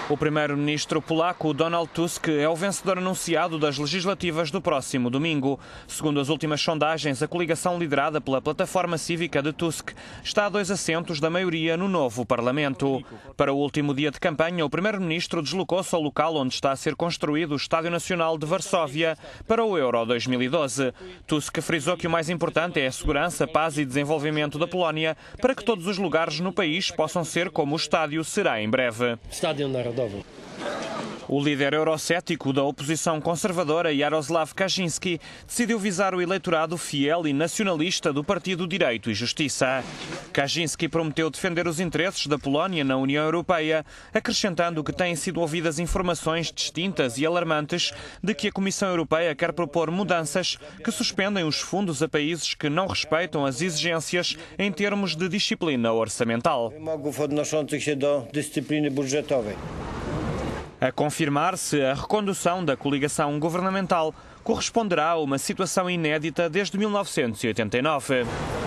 O primeiro-ministro polaco Donald Tusk é o vencedor anunciado das legislativas do próximo domingo. Segundo as últimas sondagens, a coligação liderada pela plataforma cívica de Tusk está a 2 assentos da maioria no novo Parlamento. Para o último dia de campanha, o primeiro-ministro deslocou-se ao local onde está a ser construído o Estádio Nacional de Varsóvia para o Euro 2012. Tusk frisou que o mais importante é a segurança, paz e desenvolvimento da Polónia para que todos os lugares no país possam ser como o estádio será em breve. O líder eurocético da oposição conservadora, Jarosław Kaczyński, decidiu visar o eleitorado fiel e nacionalista do Partido Direito e Justiça. Kaczyński prometeu defender os interesses da Polónia na União Europeia, acrescentando que têm sido ouvidas informações distintas e alarmantes de que a Comissão Europeia quer propor mudanças que suspendem os fundos a países que não respeitam as exigências em termos de disciplina orçamental. A confirmar-se, a recondução da coligação governamental corresponderá a uma situação inédita desde 1989.